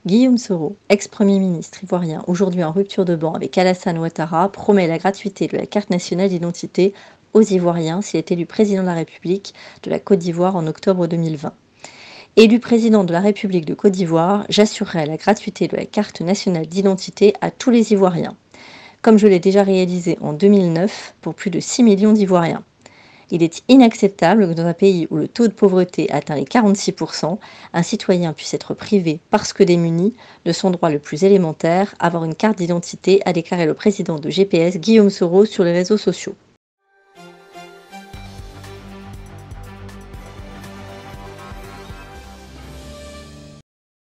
Guillaume Soro, ex-premier ministre ivoirien, aujourd'hui en rupture de ban avec Alassane Ouattara, promet la gratuité de la carte nationale d'identité aux Ivoiriens s'il est élu président de la République de la Côte d'Ivoire en octobre 2020. Élu président de la République de Côte d'Ivoire, j'assurerai la gratuité de la carte nationale d'identité à tous les Ivoiriens, comme je l'ai déjà réalisé en 2009 pour plus de 6 millions d'Ivoiriens. Il est inacceptable que dans un pays où le taux de pauvreté atteint les 46%, un citoyen puisse être privé, parce que démuni, de son droit le plus élémentaire, avoir une carte d'identité, a déclaré le président de GPS, Guillaume Soro, sur les réseaux sociaux.